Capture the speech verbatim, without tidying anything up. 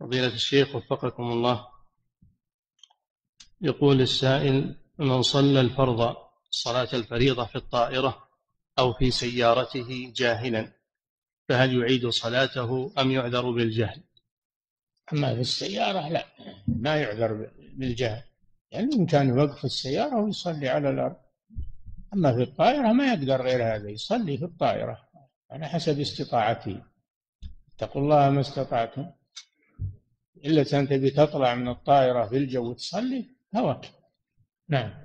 فضيلة الشيخ وفقكم الله، يقول السائل: من صلى الفرض صلاة الفريضة في الطائرة أو في سيارته جاهلا فهل يعيد صلاته أم يعذر بالجهل؟ أما في السيارة لا، ما يعذر بالجهل، يعني بإمكانه يوقف السيارة ويصلي على الأرض. أما في الطائرة ما يقدر غير هذا، يصلي في الطائرة على حسب استطاعته. اتقوا الله ما استطعتم، إلا أنت تبي تطلع من الطائرة في الجو وتصلي هواك. نعم.